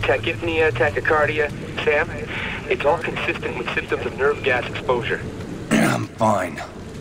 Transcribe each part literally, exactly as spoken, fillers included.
tachypnea, tachycardia. Sam, it's all consistent with symptoms of nerve gas exposure. I'm fine.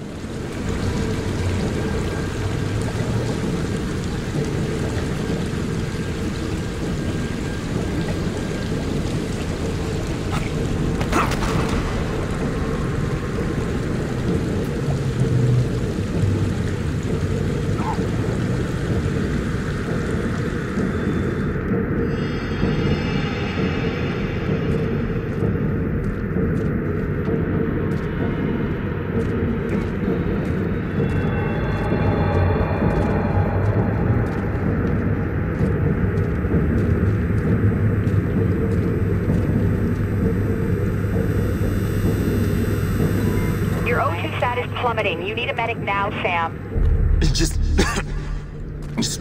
Plummeting. You need a medic now, Sam. Just... just...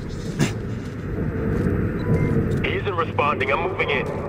He isn't responding. I'm moving in.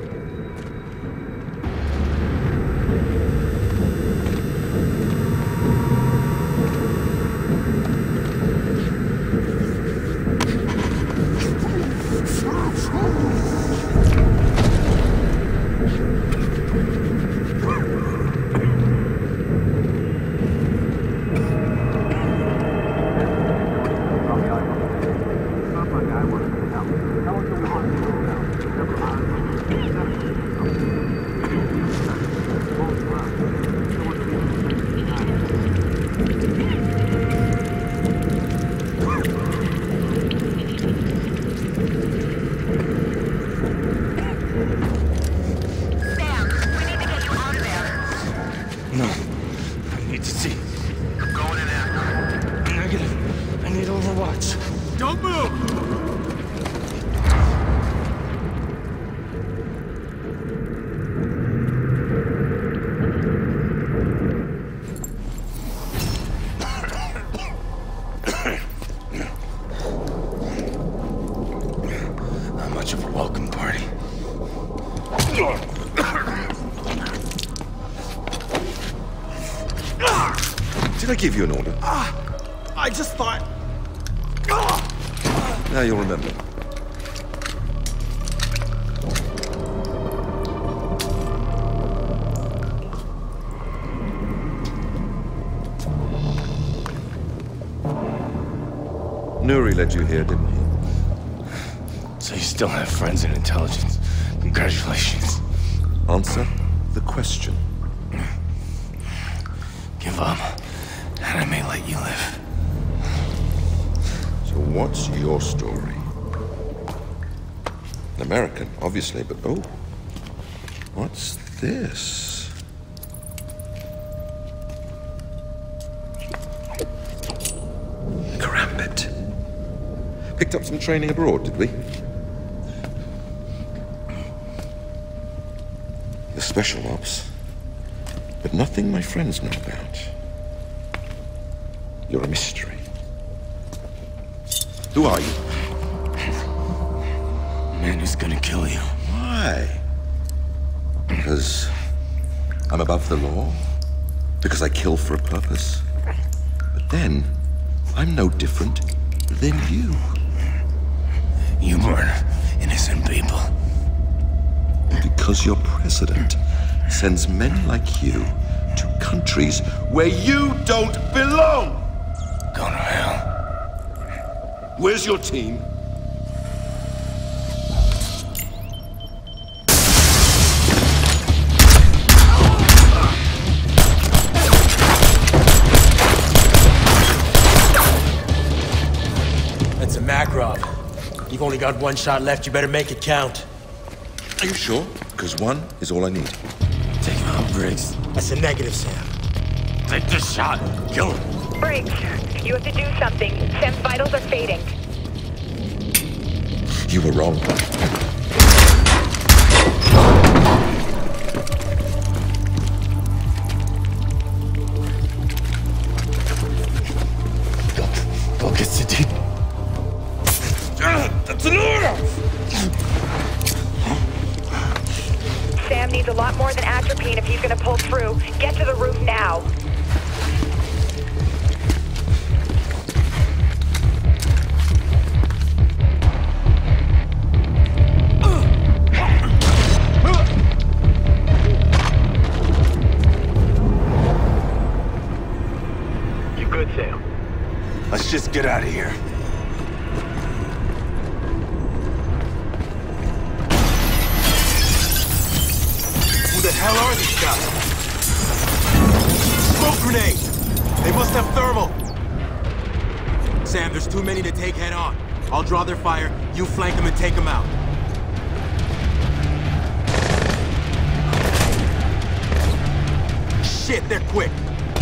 Did I give you an order? Ah, I just thought... Ah. Now you'll remember. Nuri led you here, didn't he? So you still have friends in intelligence. Congratulations. Answer the question. Give up, and I may let you live. So what's your story? An American, obviously, but oh, what's this? Karambit. Picked up some training abroad, did we? The special ops, but nothing my friends know about. You're a mystery. Who are you? Man who's gonna kill you. Why? Because I'm above the law? Because I kill for a purpose? But then, I'm no different than you. You murder innocent people. Because your president sends men like you to countries where you don't belong. Go to hell. Where's your team? That's a Makarov. You've only got one shot left. You better make it count. Are you sure? Because one is all I need. Take him out, Briggs. That's a negative, Sam. Take this shot. Kill him. Briggs, you have to do something. Sam's vitals are fading. You were wrong. Go. Go get Sadiq. That's an order! Sam needs a lot more than atropine if he's gonna pull through. Get to the roof now. Get out of here. Who the hell are these guys? Smoke grenade! They must have thermal! Sam, there's too many to take head on. I'll draw their fire, you flank them and take them out. Shit, they're quick!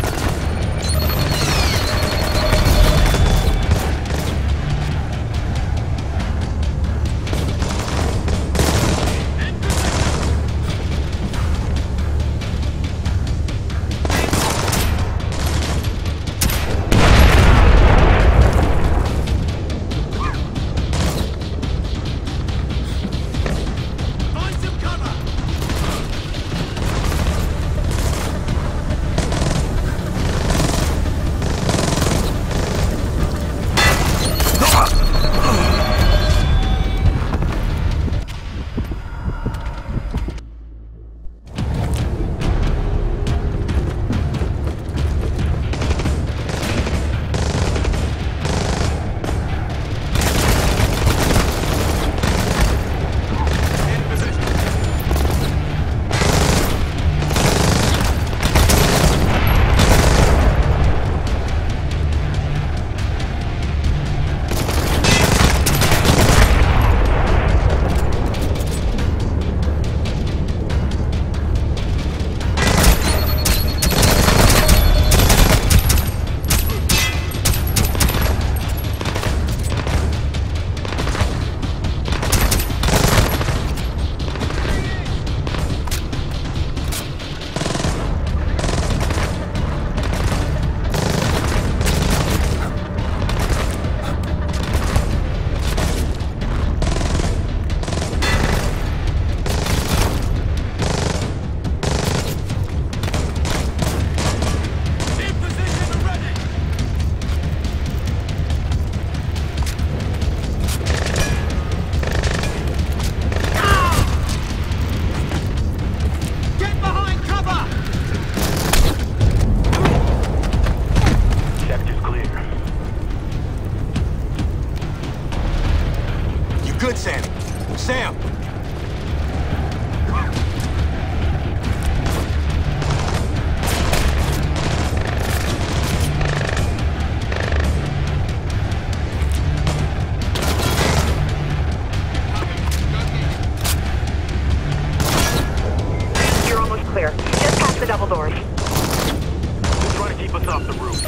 Good, Sam. Sam! You're almost clear. Just past the double doors. Who's trying to keep us off the roof?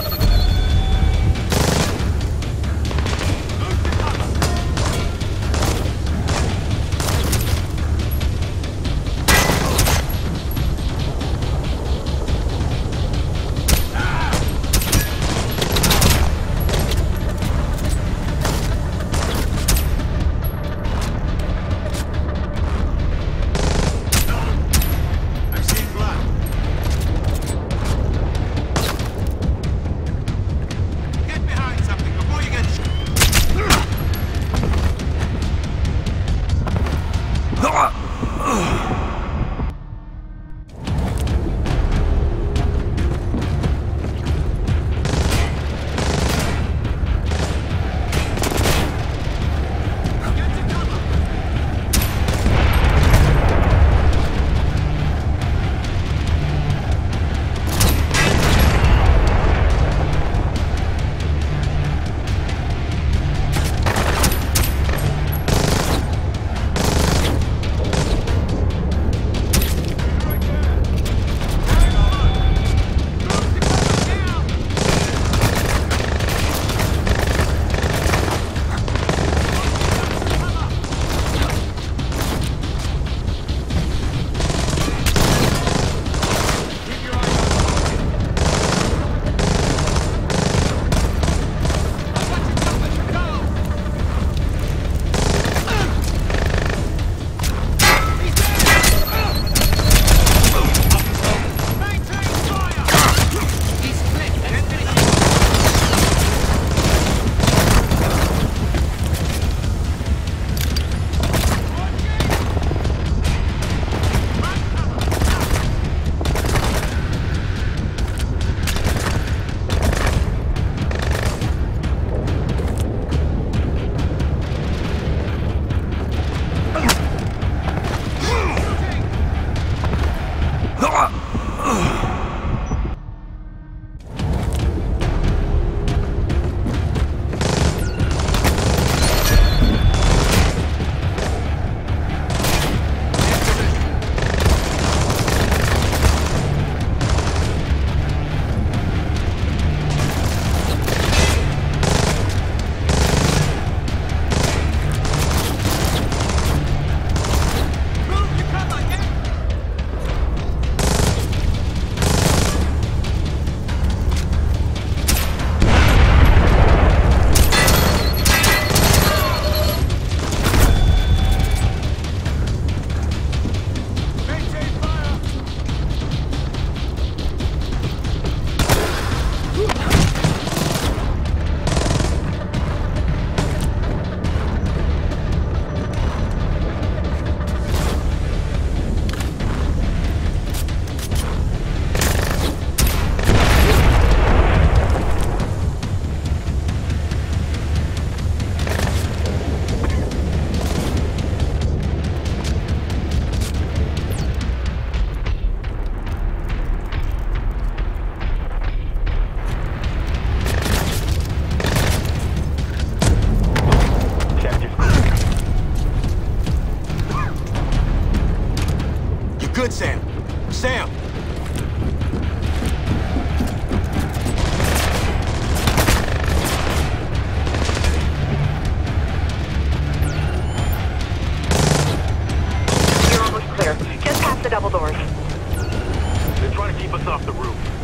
Sam. Sam! You're almost clear. Just past the double doors. They're trying to keep us off the roof.